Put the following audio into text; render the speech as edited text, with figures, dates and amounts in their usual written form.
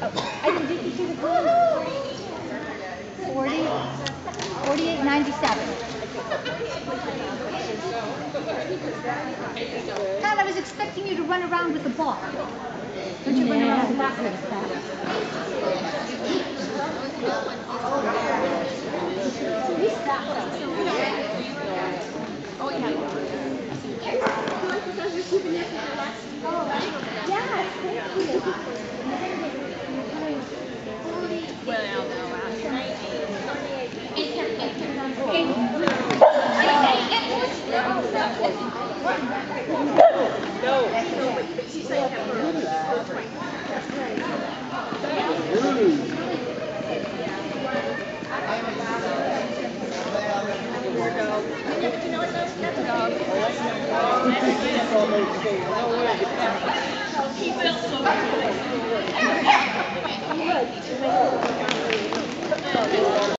I didn't do you see the green? 40, 48.97. Pat, I was expecting you to run around with the ball. Don't you run around with that way, Pat? Oh, yeah. Yes, thank you. Well, no, but she's saying have her. He will so